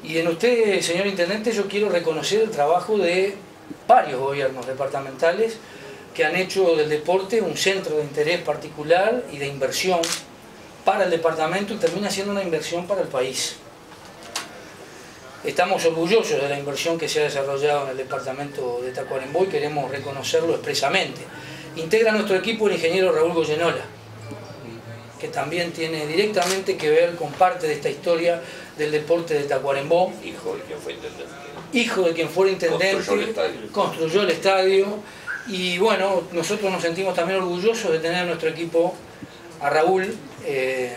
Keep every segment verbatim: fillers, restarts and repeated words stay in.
Y en usted, señor Intendente, yo quiero reconocer el trabajo de varios gobiernos departamentales que han hecho del deporte un centro de interés particular y de inversión para el departamento, y termina siendo una inversión para el país. Estamos orgullosos de la inversión que se ha desarrollado en el departamento de Tacuarembó y queremos reconocerlo expresamente. Integra nuestro equipo el ingeniero Raúl Goyenola, que también tiene directamente que ver con parte de esta historia del deporte de Tacuarembó. Hijo de quien fue intendente. Hijo de quien fuera intendente, construyó el estadio. Construyó el estadio. Y bueno, nosotros nos sentimos también orgullosos de tener en nuestro equipo a Raúl, eh,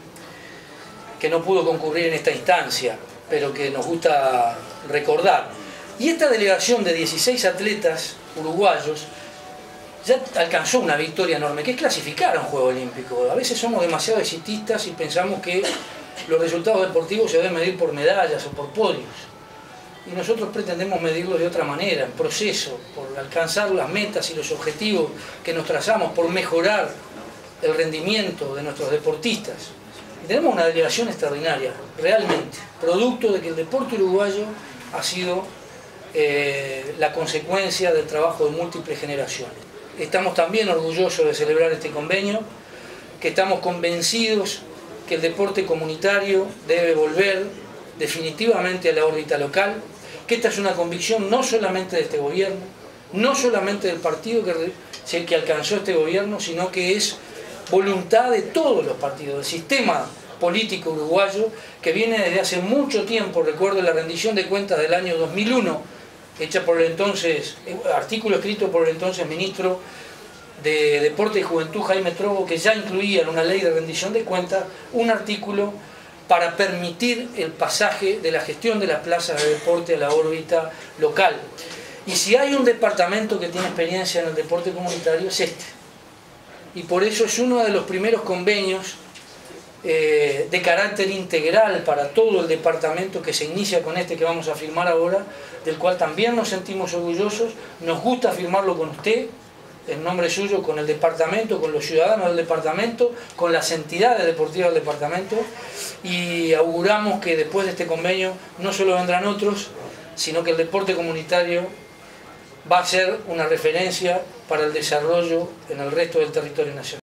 que no pudo concurrir en esta instancia, pero que nos gusta recordar. Y esta delegación de dieciséis atletas uruguayos ya alcanzó una victoria enorme, que es clasificar a un Juego Olímpico. A veces somos demasiado exitistas y pensamos que los resultados deportivos se deben medir por medallas o por podios. Y nosotros pretendemos medirlos de otra manera, en proceso, por alcanzar las metas y los objetivos que nos trazamos, por mejorar el rendimiento de nuestros deportistas. Y tenemos una delegación extraordinaria, realmente, producto de que el deporte uruguayo ha sido eh, la consecuencia del trabajo de múltiples generaciones. Estamos también orgullosos de celebrar este convenio, que estamos convencidos que el deporte comunitario debe volver definitivamente a la órbita local, que esta es una convicción no solamente de este gobierno, no solamente del partido que, que alcanzó este gobierno, sino que es voluntad de todos los partidos, del sistema político uruguayo, que viene desde hace mucho tiempo. Recuerdo la rendición de cuentas del año dos mil uno, hecha por el entonces, artículo escrito por el entonces ministro de Deporte y Juventud, Jaime Trovo, que ya incluía en una ley de rendición de cuentas un artículo para permitir el pasaje de la gestión de las plazas de deporte a la órbita local. Y si hay un departamento que tiene experiencia en el deporte comunitario, es este. Y por eso es uno de los primeros convenios eh, de carácter integral para todo el departamento, que se inicia con este que vamos a firmar ahora, del cual también nos sentimos orgullosos. Nos gusta firmarlo con usted, en nombre suyo, con el departamento, con los ciudadanos del departamento, con las entidades deportivas del departamento, y auguramos que después de este convenio no solo vendrán otros, sino que el deporte comunitario va a ser una referencia para el desarrollo en el resto del territorio nacional.